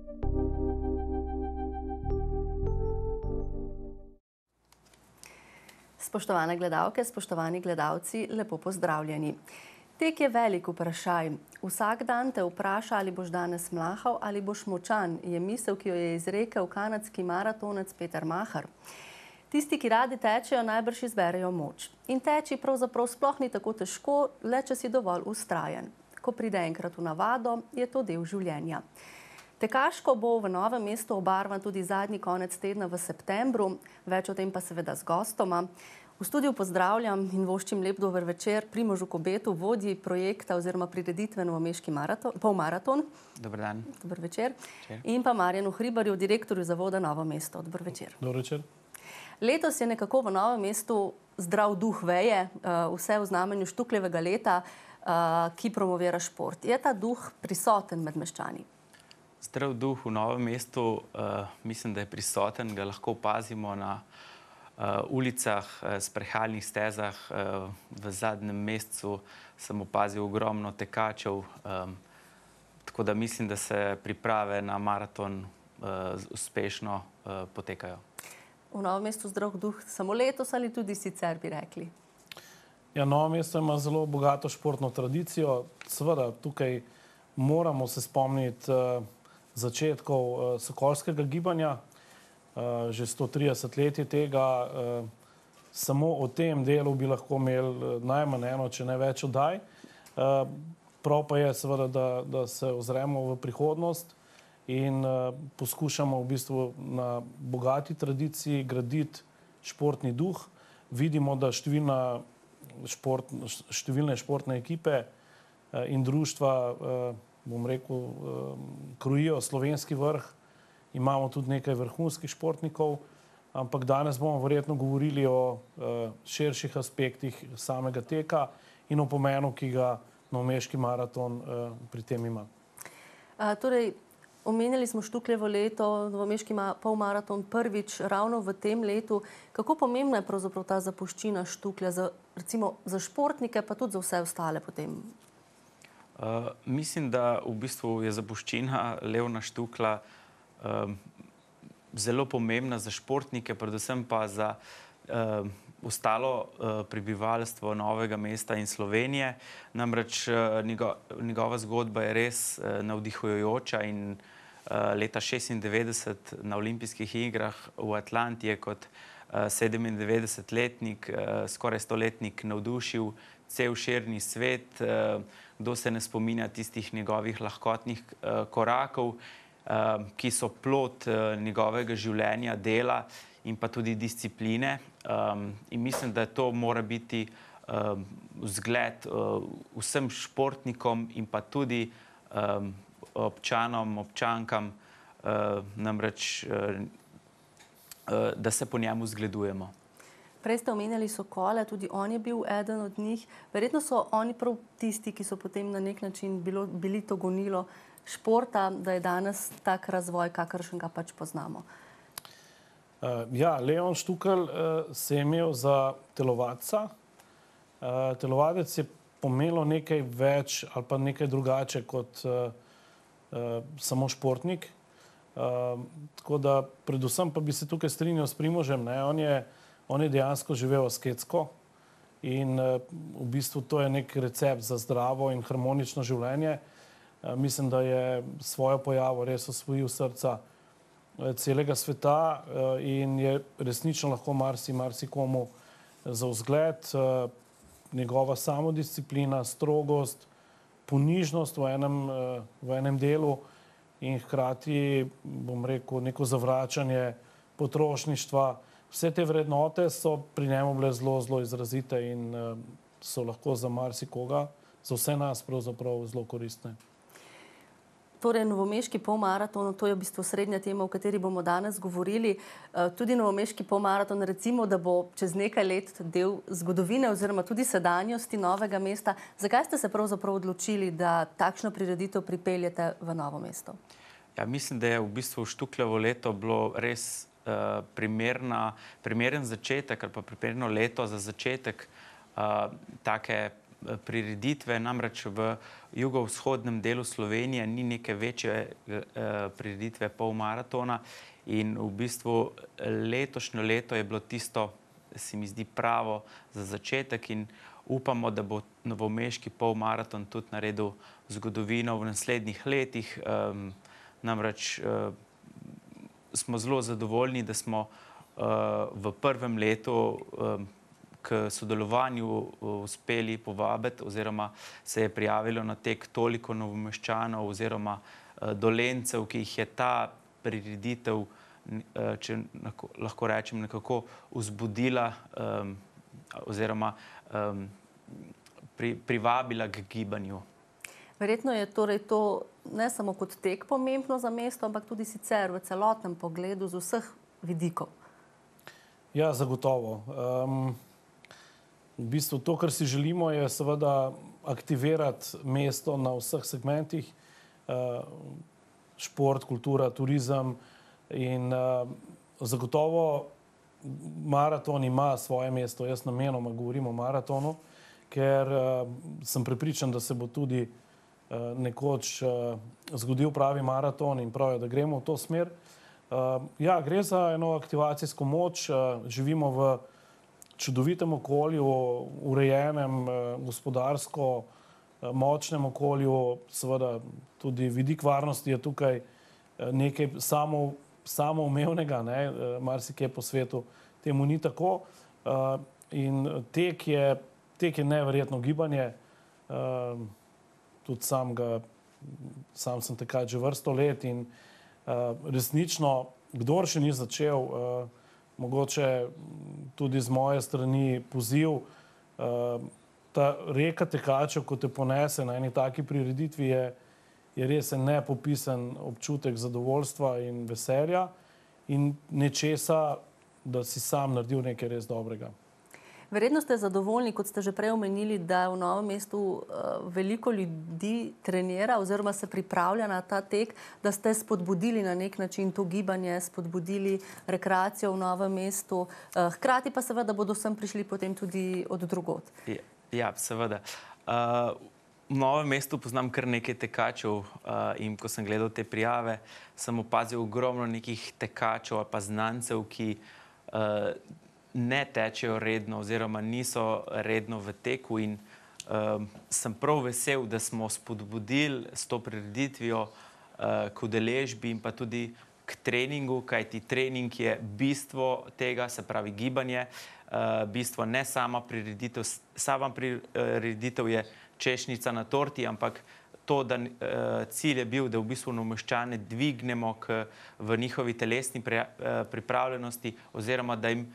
Spoštovane gledalke, spoštovani gledalci, lepo pozdravljeni. Tek je velik vprašaj. Vsak dan te vpraša, ali boš danes mlahal ali boš močan, je misel, ki jo je izrekel kanadski maratonec Peter Maher. Tisti, ki radi tečejo, najbrž izberejo moč. In teči pravzaprav sploh ni tako težko, le če si dovolj vztrajen. Ko pride enkrat v navado, je to del življenja. Tekaško bo v Novem mestu obarvan tudi zadnji konec tedna v septembru, več o tem pa seveda z gostoma. V studiu pozdravljam in voščim lep dober večer Primožu Kobetu, vodji projekta oziroma prireditve Novomeški polmaraton. Dober dan. Dober večer. In pa Marjanu Hribarju, direktorju zavoda Novo mesto. Dober večer. Dober večer. Letos je nekako v Novem mestu zdrav duh veje, vse v znamenju Štukljevega leta, ki promovira šport. Je ta duh prisoten med meščani? Zdrav duh v Novem mestu, mislim, da je prisoten, ga lahko opazimo na ulicah, sprehajalnih stezah. V zadnjem mesecu sem opazil ogromno tekačev, tako da mislim, da se priprave na maraton uspešno potekajo. V Novem mestu zdrav duh samo letos ali tudi sicer, bi rekli? Ja, Novo mesto ima zelo bogato športno tradicijo. Seveda, tukaj moramo se spomniti začetkov sokolskega gibanja, že 130 let je tega. Samo o tem delu bi lahko imeli najmanj eno, če ne več oddaj. Prav pa je seveda, da se ozremo v prihodnost in poskušamo v bistvu na bogati tradiciji graditi športni duh. Vidimo, da številne športne ekipe in društva, bom rekel, krojijo slovenski vrh. Imamo tudi nekaj vrhunskih športnikov, ampak danes bomo verjetno govorili o širših aspektih samega teka in o pomenu, ki ga Novomeški maraton pri tem ima. Torej, omenjali smo Štukljevo leto, Novomeški polmaraton prvič ravno v tem letu. Kako pomembna je pravzaprav ta zapuščina Štuklja, recimo za športnike, pa tudi za vse ostale potem? Mislim, da v bistvu je zapuščina Levna Štukla zelo pomembna za športnike, predvsem pa za ostalo prebivalstvo Novega mesta in Slovenije. Namreč njegova zgodba je res navdihujoča in leta 1996 na olimpijskih igrah v Atlanti je kot 97-letnik, skoraj 100-letnik navdušil cel širni svet. Kdo se ne spominja tistih njegovih lahkotnih korakov, ki so plod njegovega življenja, dela in pa tudi discipline. In mislim, da to mora biti vzgled vsem športnikom in pa tudi občanom, občankam, namreč, da se po njemu zgledujemo. Prej ste omenjali Sokole, tudi on je bil eden od njih. Verjetno so oni prav tisti, ki so potem na nek način bili to gonilo športa, da je danes tak razvoj, kakršnega pač poznamo. Ja, Leon Štukelj se je imel za telovadca. Telovadec je pomenilo nekaj več ali pa nekaj drugače kot samo športnik. Tako da predvsem pa bi se tukaj strinjal s Primožem. On je dejansko živel asketsko in v bistvu to je nek recept za zdravo in harmonično življenje. Mislim, da je svojo pojavo res osvojil srca celega sveta in je resnično lahko marsikomu za vzgled. Njegova samodisciplina, strogost, ponižnost v enem delu in hkrati, bom rekel, neko zavračanje potrošništva. Vse te vrednote so pri njemu bile zelo izrazite in so lahko za marsikoga, za vse nas pravzaprav zelo koristne. Torej, Novomeški polmaraton, to je v bistvu srednja tema, o kateri bomo danes govorili. Tudi Novomeški polmaraton, recimo, da bo čez nekaj let del zgodovine oziroma tudi sedanjosti Novega mesta. Zakaj ste se pravzaprav odločili, da takšno prireditev pripeljete v Novo mesto? Ja, mislim, da je v bistvu Štukljevo leto bilo res primeren začetek ali pa primerno leto za začetek take prireditve, namreč v jugovzhodnem delu Slovenije ni neke večje prireditve polmaratona in v bistvu letošnjo leto je bilo tisto, se mi zdi, pravo za začetek in upamo, da bo novomeški polmaraton tudi naredil zgodovino v naslednjih letih. Namreč smo zelo zadovoljni, da smo v prvem letu k sodelovanju uspeli povabiti oziroma se je prijavilo na tek toliko Novomeščanov oziroma Dolencev, ki jih je ta prireditev, če lahko rečem, nekako vzbudila oziroma privabila k gibanju. Verjetno je torej to ne samo kot tek pomembno za mesto, ampak tudi sicer v celotnem pogledu z vseh vidikov. Ja, zagotovo. V bistvu to, kar si želimo, je seveda aktivirati mesto na vseh segmentih. Šport, kultura, turizem in zagotovo maraton ima svoje mesto. Jaz namenoma govorim o maratonu, ker sem prepričan, da se bo tudi nekoč zgodil pravi maraton in pravijo, da gremo v to smer. Ja, gre za eno aktivacijsko moč. Živimo v čudovitem okolju, urejenem, gospodarsko močnem okolju. Seveda tudi vidik varnosti je tukaj nekaj samoumevnega, marsikje po svetu temu ni tako. In tek je neverjetno gibanje. Tudi sam sem tekač že vrsto let in resnično, kdor še ni začel, mogoče tudi z moje strani poziv, ta reka tekačev, ko te ponese na eni taki prireditvi, je res nepopisen občutek zadovoljstva in veselja in nečesa, da si sam naredil nekaj res dobrega. Verjetno ste zadovoljni, kot ste že prej omenili, da v Novem mestu veliko ljudi trenira oziroma se pripravlja na ta tek, da ste spodbudili na nek način to gibanje, spodbudili rekreacijo v Novem mestu, hkrati pa seveda bodo sem prišli potem tudi od drugod. Ja, seveda. V Novem mestu poznam kar nekaj tekačev in ko sem gledal te prijave, sem opazil ogromno nekih tekačev ali pa znancev, ki ne tečejo redno oziroma niso redno v teku in sem prav vesel, da smo spodbudili s to prireditvijo k udeležbi in pa tudi k treningu, kajti trening je bistvo tega, se pravi gibanje, bistvo ne sama prireditev. Sama prireditev je češnjica na torti, ampak to, da cilj je bil, da v bistvu Novomeščane dvignemo v njihovi telesni pripravljenosti oziroma da jim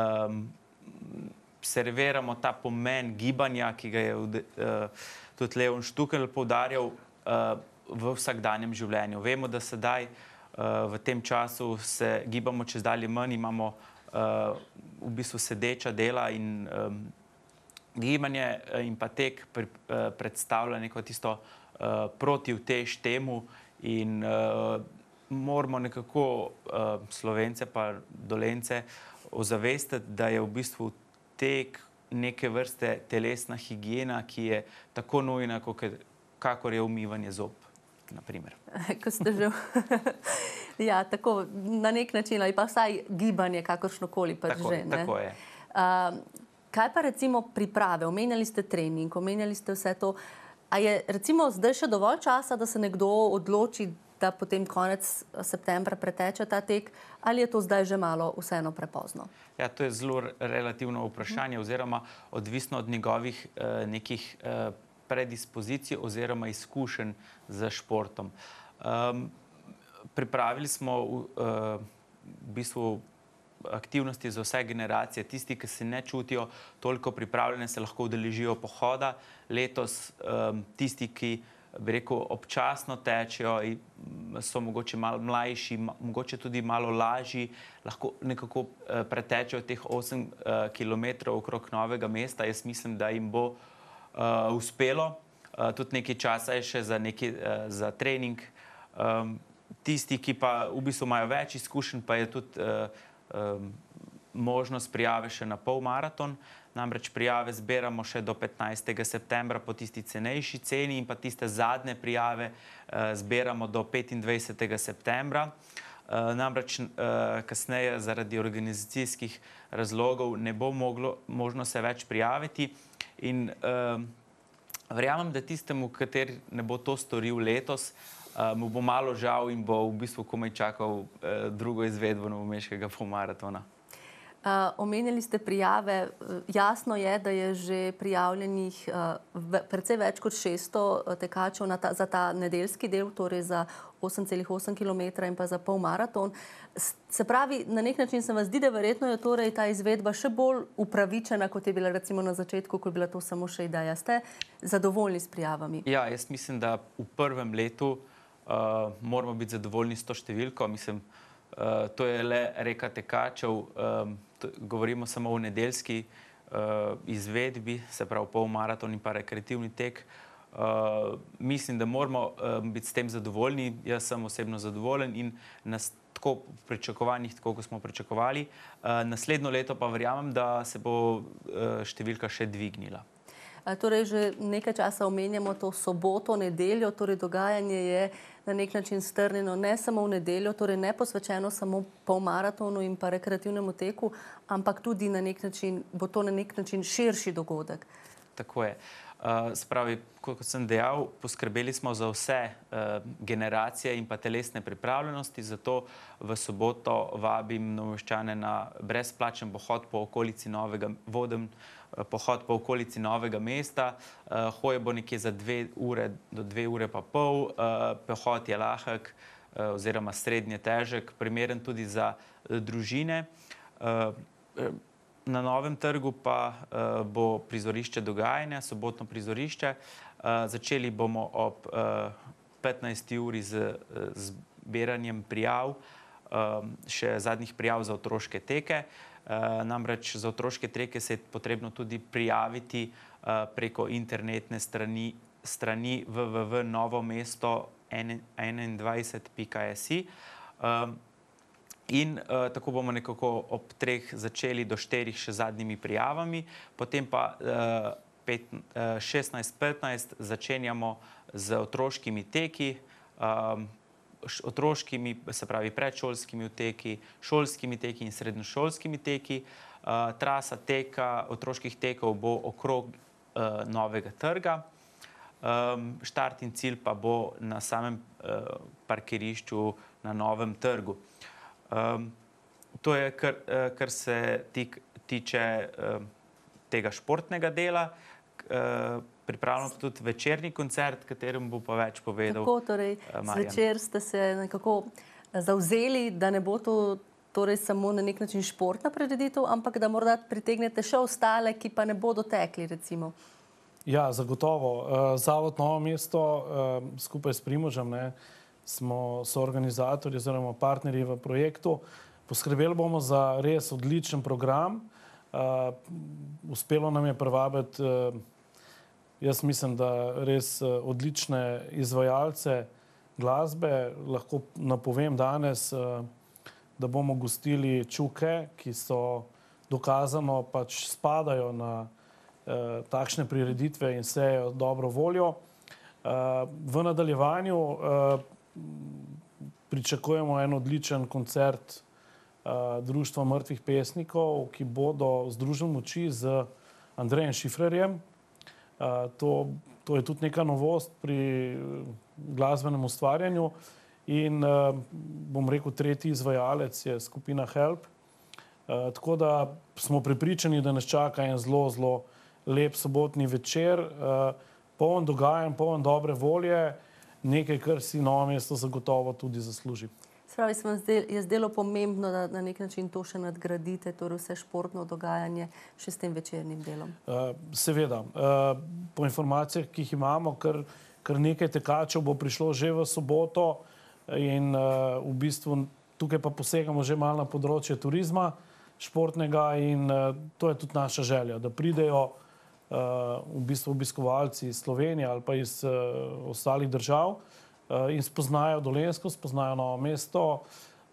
serviramo ta pomen gibanja, ki ga je tudi Leon Štukelj poudarjal v vsakdanjem življenju. Vemo, da sedaj v tem času se gibamo čezdalje manj, imamo v bistvu sedeča dela in gibanje in pa tek predstavlja neko tisto protivtež temu in moramo nekako Slovence pa Dolence ozavestiti, da je v bistvu tek neke vrste telesna higiena, ki je tako nujna, kakor je umivanje zob, naprimer. Ko ste že... Ja, tako na nek način, ali pa vsaj gibanje, kakršnokoli pač že. Tako je. Kaj pa recimo priprave? Omenjali ste trening, omenjali ste vse to. A je recimo zdaj še dovolj časa, da se nekdo odloči, da potem konec septembra preteče ta tek, ali je to zdaj že malo vseeno prepozno? Ja, to je zelo relativno vprašanje oziroma odvisno od njegovih nekih predispozicij oziroma izkušenj z športom. Pripravili smo v bistvu aktivnosti za vse generacije. Tisti, ki se ne čutijo toliko pripravljene, se lahko udeležijo pohoda. Letos tisti, ki bi rekel, občasno tečejo, so mogoče malo mlajši, mogoče tudi malo lažji, lahko nekako pretečejo teh 8 kilometrov okrog Novega mesta. Jaz mislim, da jim bo uspelo. Tudi nekaj časa je še za trening. Tisti, ki pa v bistvu imajo več izkušenj, pa je tudi možnost prijave še na polmaraton. Namreč prijave zbiramo še do 15. septembra po tisti cenejši ceni in pa tiste zadnje prijave zbiramo do 25. septembra. Namreč kasneje zaradi organizacijskih razlogov ne bo možno se več prijaviti in verjamem, da tistemu, kateri ne bo to storil letos, mu bo malo žal in bo v bistvu komaj čakal drugo izvedbo novomeškega polmaratona. Omenjali ste prijave. Jasno je, da je že prijavljenih precej več kot 600 tekačev za ta nedeljski del, torej za 8,8 km in pa za polmaraton. Se pravi, na nek način se vam zdi, da verjetno je torej ta izvedba še bolj upravičena, kot je bila recimo na začetku, ko je bila to samo še ideja. Ste zadovoljni s prijavami? Ja, jaz mislim, da v prvem letu moramo biti zadovoljni s to številko. Mislim, to je le reka tekačev, govorimo samo o nedeljski izvedbi, se pravi polmaraton in pa rekreativni tek. Mislim, da moramo biti s tem zadovoljni. Jaz sem osebno zadovoljen in tako pričakovanjih, tako kot smo pričakovali. Naslednjo leto pa verjamem, da se bo številka še dvignila. Torej, že nekaj časa omenjamo to soboto, nedeljo, torej dogajanje je na nek način strnjeno ne samo v nedeljo, torej ne posvečeno samo polmaratonu in pa rekreativnemu teku, ampak tudi na nek način, bo to na nek način širši dogodek. Tako je. Spravi, kot sem dejal, poskrbeli smo za vse generacije in pa telesne pripravljenosti, zato v soboto vabim Novomeščane na brezplačen pohod po okolici voden pohod po okolici Novega mesta. Hoja bo nekje za 2 ure do 2 ure pa pol. Pohod je lahek oziroma srednje težek, primeren tudi za družine. Na Novem trgu pa bo prizorišče dogajanja, sobotno prizorišče. Začeli bomo ob 15. uri z zbiranjem prijav, še zadnjih prijav za otroške teke. Namreč za otroške teke se je potrebno tudi prijaviti preko internetne strani www.novomesto21.si. In tako bomo nekako ob 3 začeli do 4 še zadnjimi prijavami, potem pa 16:15 začenjamo z otroškimi teki, otroškimi, se pravi predšolskimi teki, šolskimi teki in srednješolskimi teki. Trasa teka, otroških tekov bo okrog Novega trga. Štart in cilj pa bo na samem parkirišču na Novem trgu. To je, kar se tiče tega športnega dela. Pripravljamo tudi večerni koncert, katerem bo pa več povedal Marjan. Tako, torej, zvečer ste se nekako zavzeli, da ne bo to torej samo na nek način športna prireditev, ampak da morda pritegnete še ostale, ki pa ne bodo tekli, recimo. Ja, zagotovo. Zavod Novo mesto skupaj s Primožem smo soorganizatorji oziroma partnerji v projektu. Poskrbeli bomo za res odličen program. Uspelo nam je privabiti, jaz mislim, da res odlične izvajalce glasbe. Lahko napovem danes, da bomo gostili Čuke, ki so dokazano pač spadajo na takšne prireditve in sejo dobro voljo. V nadaljevanju pričakujemo en odličen koncert Društva mrtvih pesnikov, ki bodo združili moči z Andrejem Šifrerjem. To je tudi neka novost pri glasbenem ustvarjanju in bom rekel, tretji izvajalec je skupina Help. Tako da smo prepričani, da nas čaka en zelo lep sobotni večer, poln dogajanj, poln dobre volje, nekaj, kar si Novo mesto zagotovo tudi zasluži. Spravi, se vam je zdelo pomembno, da na nek način to še nadgradite, torej vse športno dogajanje še s tem večernim delom? Seveda. Po informacijah, ki jih imamo, kar nekaj tekačev bo prišlo že v soboto in v bistvu tukaj pa posegamo že malo na področje turizma športnega in to je tudi naša želja, da pridejo v bistvu obiskovalci iz Slovenije ali pa iz ostalih držav in spoznajo Dolenjsko, spoznajo Novo mesto.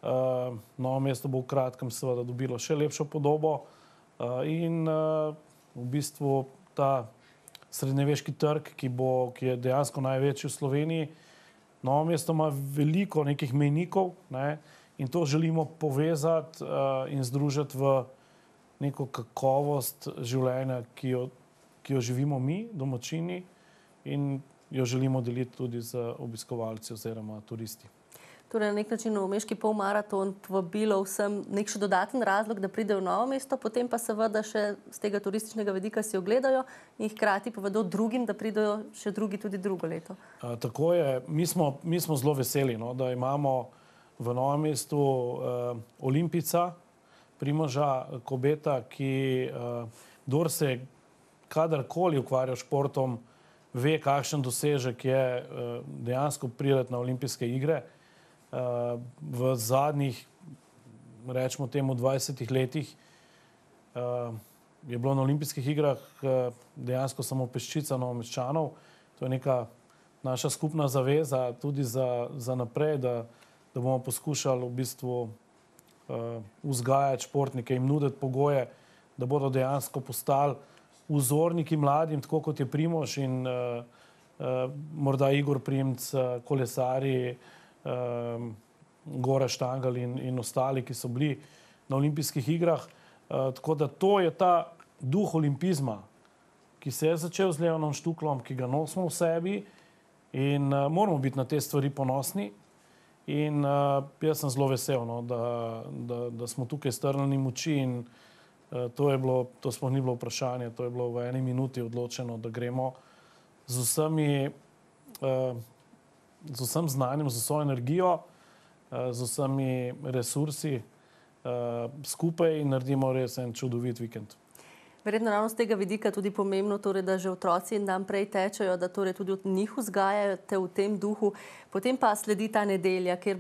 Novo mesto bo v kratkem seveda dobilo še lepšo podobo in v bistvu ta srednjeveški trg, ki je dejansko največji v Sloveniji. Novo mesto ima veliko nekih mejnikov, ne, in to želimo povezati in združiti v neko kakovost življenja, ki jo živimo mi, domačini, in jo želimo deliti tudi z obiskovalci oziroma turisti. Torej, na nek način novomeški polmaraton vabilo vsem nek še dodaten razlog, da pridejo v Novo mesto, potem pa seveda še z tega turističnega vidika si ogledajo in hkrati povedo drugim, da pridejo še drugi tudi drugo leto. Tako je. Mi smo zelo veseli, no, da imamo v Novem mestu Olimpijca, Primoža Kobeta, ki kdor se kadarkoli ukvarja s športom, ve, kakšen dosežek je dejansko priti na olimpijske igre. V zadnjih, rečemo temu, 20 letih je bilo na olimpijskih igrah dejansko samo peščica Novomeščanov. To je neka naša skupna zaveza tudi za naprej, da bomo poskušali v bistvu vzgajati športnike, jim nuditi pogoje, da bodo dejansko postali vzorniki mladim, tako kot je Primož in morda Igor Primc, kolesarji, Gorazd Štangelj in ostali, ki so bili na olimpijskih igrah. Tako da to je ta duh olimpizma, ki se je začel z Leonom Štuklom, ki ga nosimo v sebi in moramo biti na te stvari ponosni. In jaz sem zelo vesel, no, da smo tukaj strnili moči in to sploh ni bilo vprašanje, to je bilo v eni minuti odločeno, da gremo z vsem znanjem, z vso energijo, z vsemi resursi skupaj in naredimo res en čudovit vikend. Verjetno ravno z tega vidika tudi pomembno, torej, da že otroci en dan prej tečejo, da torej tudi od njih vzgajate v tem duhu. Potem pa sledi ta nedelja, kjer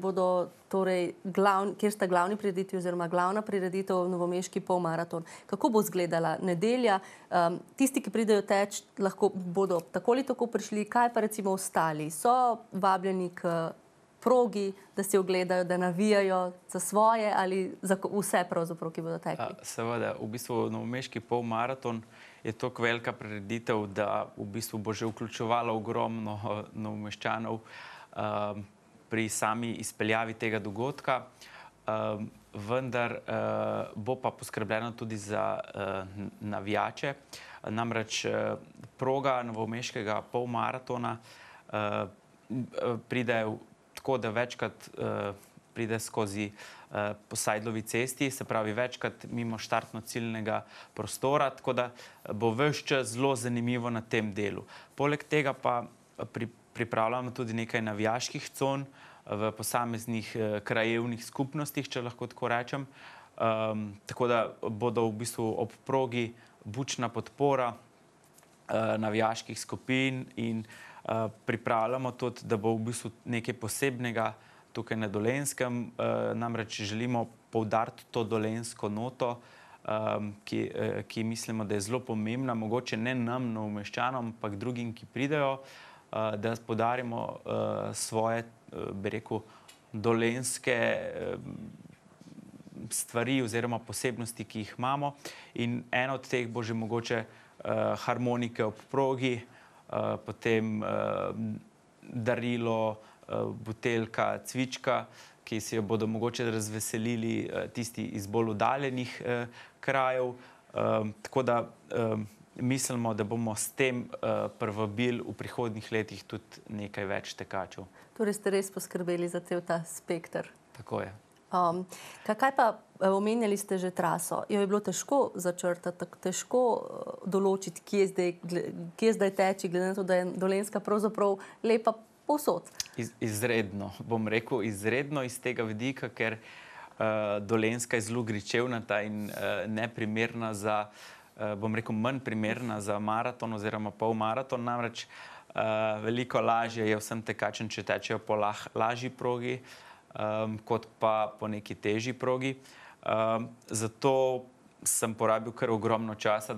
sta glavni prireditvi oziroma glavna prireditev novomeški polmaraton. Kako bo izgledala nedelja? Tisti, ki pridejo teč, lahko bodo tako ali tako prišli, kaj pa recimo ostali? So vabljeni k progi, da si ogledajo, da navijajo za svoje ali za vse pravzaprav, ki bodo tekli? Seveda, v bistvu novomeški polmaraton je toliko velika prireditev, da v bistvu bo že vključevalo ogromno novomeščanov pri sami izpeljavi tega dogodka, vendar bo pa poskrbljeno tudi za navijače. Namreč proga novomeškega polmaratona pride tako, da večkrat pride skozi po Sajdlovi cesti, se pravi večkrat mimo štartno-ciljnega prostora, tako da bo ves čas zelo zanimivo na tem delu. Poleg tega pa pripravljamo tudi nekaj navijaških con v posameznih krajevnih skupnostih, če lahko tako rečem. Tako da bodo v bistvu ob progi bučna podpora navijaških skupin in pripravljamo tudi, da bo v bistvu nekaj posebnega tukaj na Dolenjskem. Namreč želimo poudariti to dolenjsko noto, ki mislimo, da je zelo pomembna, mogoče ne nam, Novomeščanom, ampak drugim, ki pridejo, da poudarimo svoje, bi rekel, dolenjske stvari oziroma posebnosti, ki jih imamo. In eno od teh bo že mogoče harmonike ob progi, potem darilo, buteljka, cvička, ki se jo bodo mogoče razveselili tisti iz bolj oddaljenih krajev. Tako da mislimo, da bomo s tem privabili v prihodnjih letih tudi nekaj več tekačev. Torej ste res poskrbeli za cel ta spekter. Tako je. Kaj pa, omenjali ste že traso, jo je bilo težko začrtati, težko določiti, kje zdaj teči, glede na to, da je Dolenjska pravzaprav lepa povsod? Izredno, bom rekel, izredno iz tega vidika, ker Dolenjska je zelo gričevnata in neprimerna za, bom rekel, manj primerna za maraton oziroma polmaraton, namreč veliko lažje je vsem tekačem, če tečejo po lažji progi, kot pa po neki težji progi. Zato sem porabil kar ogromno časa, da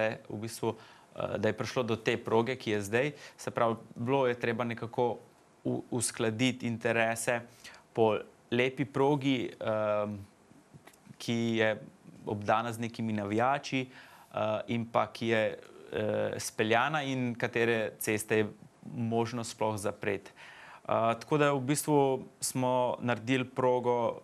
je prišlo do te proge, ki je zdaj. Se pravi, bilo je treba nekako uskladiti interese po lepi progi, ki je obdana z nekimi navijači, in pa ki je speljana in katere ceste je možno sploh zapreti. Tako da v bistvu smo naredili progo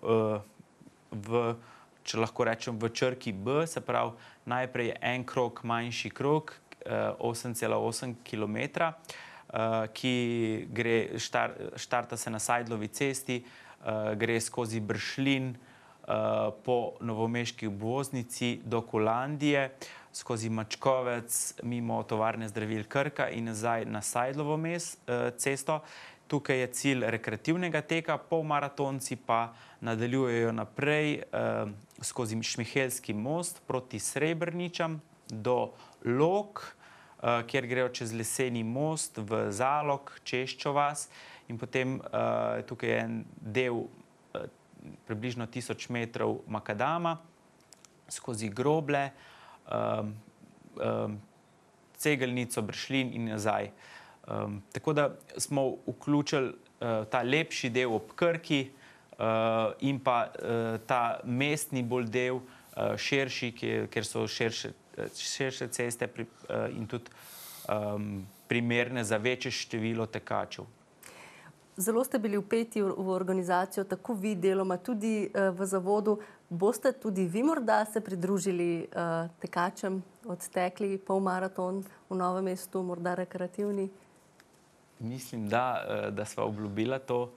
če lahko rečem, v črki B, se pravi, najprej en krog, manjši krog, 8,8 km, ki gre, štarta se na Sajdlovi cesti, gre skozi Bršljin, po novomeški obvoznici do Kolandije, skozi Mačkovec, mimo tovarne zdravil Krka in nazaj na Sajdlovo cesto. Tukaj je cilj rekreativnega teka, polmaratonci pa nadaljujejo naprej skozi Šmihelski most proti Srebrničam do Log, kjer grejo čez leseni most v Zalog, Češčo vas in potem tukaj je en del približno 1000 metrov makadama skozi Groble, Cegelnico, Bršljin in nazaj. Tako da smo vključili ta lepši del ob Krki in pa ta mestni bolj del, širši, ker so širše ceste in tudi primerne za večje število tekačev. Zelo ste bili vpeti v organizacijo, tako vi deloma tudi v zavodu. Boste tudi vi morda se pridružili tekačem, odtekli polmaraton v Novem mestu, morda rekreativni? Mislim, da sva obljubila to.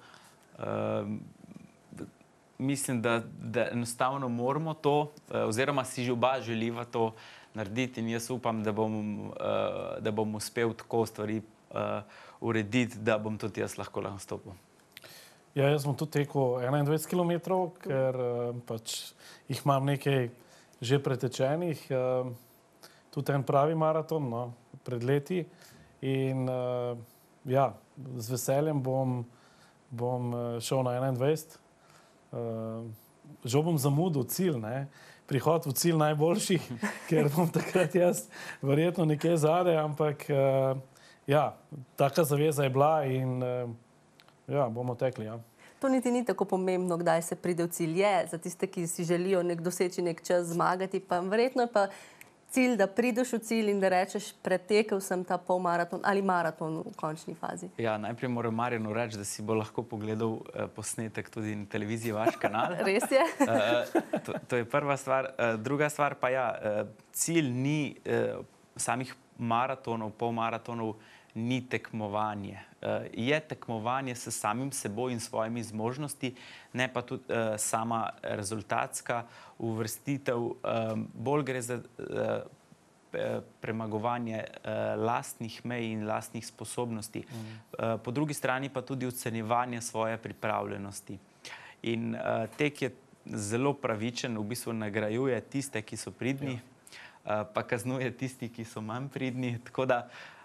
Mislim, da enostavno moramo to, oziroma si že oba želiva to narediti in jaz upam, da bom uspel tako stvari urediti, da bom tudi jaz lahko nastopil. Ja, jaz bom tudi tekel 21 km, ker pač jih imam nekaj že pretečenih. Tudi en pravi maraton, no, pred leti. In ja, z veseljem bom šel na 21. Žal bom zamudil cilj, ne? Prihod v cilj najboljši, ker bom takrat jaz verjetno nekje zadaj, ampak ja, taka zaveza je bila in ja, bomo tekli, ja. To niti ni tako pomembno, kdaj se pride v cilj. Je za tiste, ki si želijo doseči nek čas, zmagati, pa verjetno je pa cilj, da prideš v cilj in da rečeš, pretekel sem ta polmaraton ali maraton v končni fazi. Ja, najprej moram Marjanu reči, da si bo lahko pogledal posnetek tudi na televiziji vaš kanal. Res je? To je prva stvar. Druga stvar pa ja, cilj ni samih maratonov, polmaratonov, ni tekmovanje. Je tekmovanje s samim seboj in svojimi zmožnosti, ne pa tudi sama rezultatska uvrstitev. Bolj gre za premagovanje lastnih mej in lastnih sposobnosti. Po drugi strani pa tudi ocenjevanje svoje pripravljenosti. In tek je zelo pravičen, v bistvu nagrajuje tiste, ki so pridni, pa kaznuje tisti, ki so manj pridni. Tako da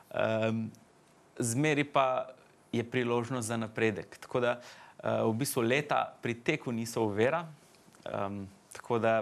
zmeri pa je priložnost za napredek. Tako da v bistvu leta pri teku niso ovira. Tako da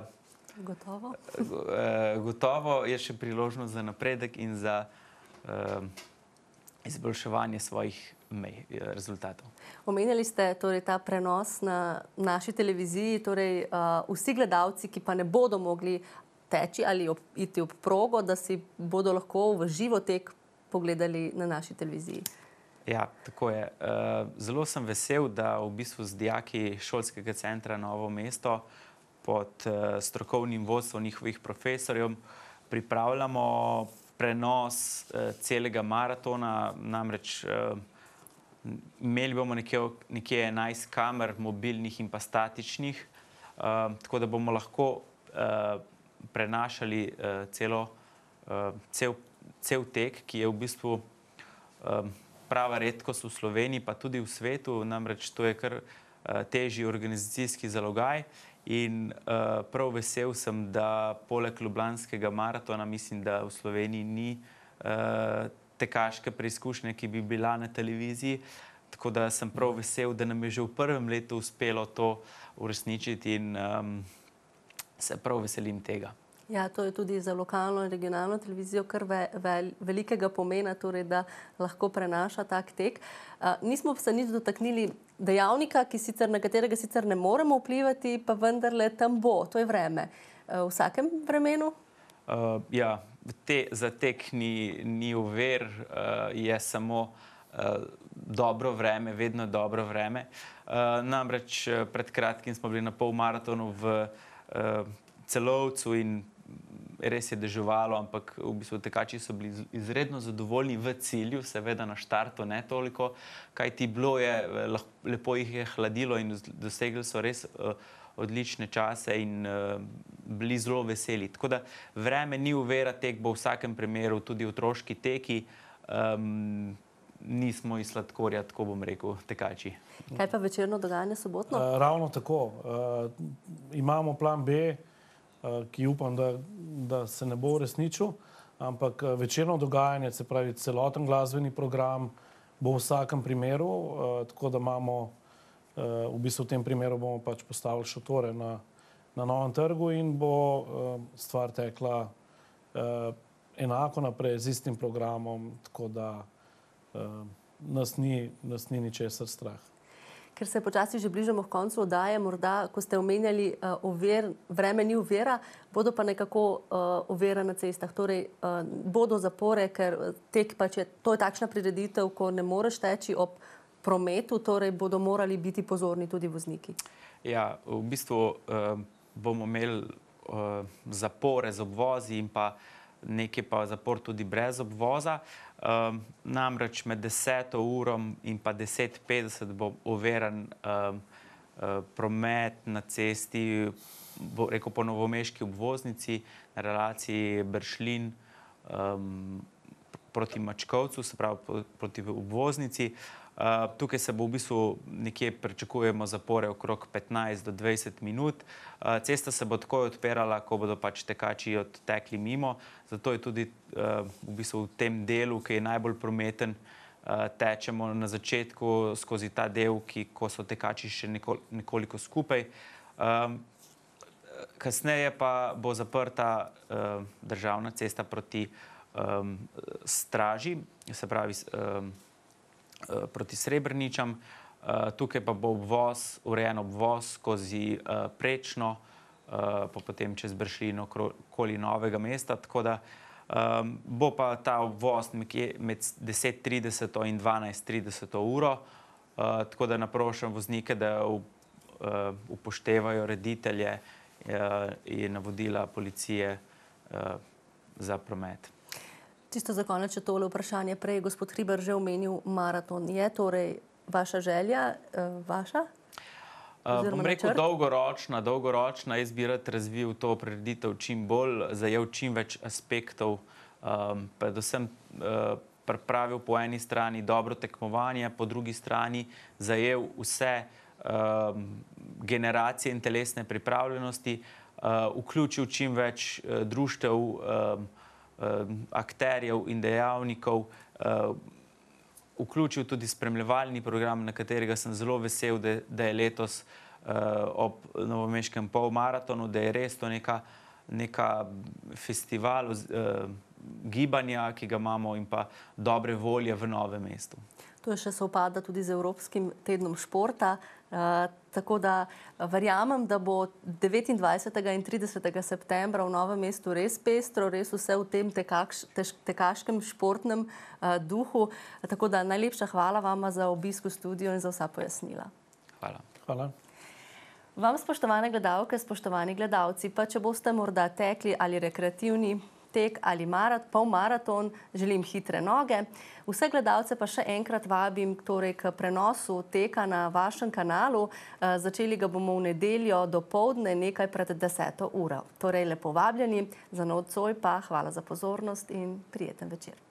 gotovo je še priložnost za napredek in za izboljševanje svojih rezultatov. Omenjali ste torej ta prenos na naši televiziji, torej vsi gledalci, ki pa ne bodo mogli teči ali iti ob progo, da si bodo lahko v živo tek pogledali na naši televiziji. Ja, tako je. Zelo sem vesel, da v bistvu z dijaki šolskega centra Novo mesto pod strokovnim vodstvom njihovih profesorjev pripravljamo prenos celega maratona. Namreč imeli bomo nekje 11 kamer, mobilnih in pa statičnih, tako da bomo lahko prenašali cel tek, ki je v bistvu prava redkost v Sloveniji, pa tudi v svetu, namreč to je kar težji organizacijski zalogaj in prav vesel sem, da poleg Ljubljanskega maratona mislim, da v Sloveniji ni tekaške preizkušnje, ki bi bila na televiziji, tako da sem prav vesel, da nam je že v prvem letu uspelo to uresničiti in se prav veselim tega. Ja, to je tudi za lokalno in regionalno televizijo kar velikega pomena, torej, da lahko prenaša tak tek. Nismo se nič dotaknili dejavnika, na katerega sicer ne moremo vplivati, pa vendarle tam bo, to je vreme. V vsakem vremenu? Ja, za tek ni ovir, je samo dobro vreme, vedno dobro vreme. Namreč pred kratkim smo bili na polmaratonu v Celovcu in res je deževalo, ampak v bistvu tekači so bili izredno zadovoljni v cilju, seveda na štartu ne toliko, kajti bilo je, lepo jih je hladilo in dosegli so res odlične čase in bili zelo veseli. Tako da vreme ni ovira, tek bo v vsakem primeru, tudi otroški teki, nismo iz sladkorja, tako bom rekel, tekači. Kaj pa večerno dogajanje sobotno? Ravno tako. Imamo plan B, ki upam, da se ne bo uresničil, ampak večerno dogajanje, se pravi celoten glasbeni program, bo v vsakem primeru, tako da imamo, v bistvu v tem primeru bomo pač postavili šotore na Novem trgu in bo stvar tekla enako naprej z istim programom, tako da nas ni ničesar strah. Ker se počasi že bližamo k koncu oddaje, morda, ko ste omenjali vreme ni ovira, bodo pa nekako ovire na cestah. Torej, bodo zapore, ker tek pač to je takšna prireditev, ko ne moreš teči ob prometu, torej bodo morali biti pozorni tudi vozniki. Ja, v bistvu bomo imeli zapore z obvozi in pa nekaj pa zapor tudi brez obvoza. Namreč med 10. uro in pa 10:50 bo oviran promet na cesti, bo rekel po novomeški obvoznici, na relaciji Bršljin proti Mačkovcu, se pravi proti obvoznici. Tukaj se bo v bistvu nekje pričakujemo zapore okrog 15 do 20 minut. Cesta se bo takoj odpirala, ko bodo pač tekači odtekli mimo. Zato je tudi v bistvu v tem delu, ki je najbolj prometen, tečemo na začetku skozi ta del, ko so tekači še nekoliko skupaj. Kasneje pa bo zaprta državna cesta proti Straži, se pravi proti Srebrničam. Tukaj pa bo urejen obvoz skozi Prečno, pa potem čez Bršljin okoli Novega mesta, tako da bo pa ta obvoz med 10:30 in 12:30 uro, tako da naprošam voznike, da upoštevajo reditelje in navodila policije za promet. Čisto za konec še tole vprašanje. Prej je gospod Hribar že omenil maraton. Je torej vaša želja, vaša? Bom rekel dolgoročna. Jaz bi rad razvil to prireditev čim bolj, zajel čim več aspektov, predvsem pripravil po eni strani dobro tekmovanje, po drugi strani zajel vse generacije in telesne pripravljenosti, vključil čim več društev, akterjev in dejavnikov, vključil tudi spremljevalni program, na katerega sem zelo vesel, da je letos ob novomeškem polmaratonu, da je res to neka festival gibanja, ki ga imamo, in pa dobre volje v Novem mestu. To še sovpada tudi z Evropskim tednom športa, tako da verjamem, da bo 29. in 30. septembra v Novem mestu res pestro, res vse v tem tekaškem športnem duhu. Tako da najlepša hvala vama za obisk v studiu in za vsa pojasnila. Hvala. Vam, spoštovane gledalke, spoštovani gledalci, pa če boste morda tekli ali rekreativni tek ali polmaraton, želim hitre noge. Vse gledalce pa še enkrat vabim torej k prenosu teka na vašem kanalu. Začeli ga bomo v nedeljo dopoldne, nekaj pred 10. uro. Torej lepo vabljeni, za nocoj pa hvala za pozornost in prijeten večer.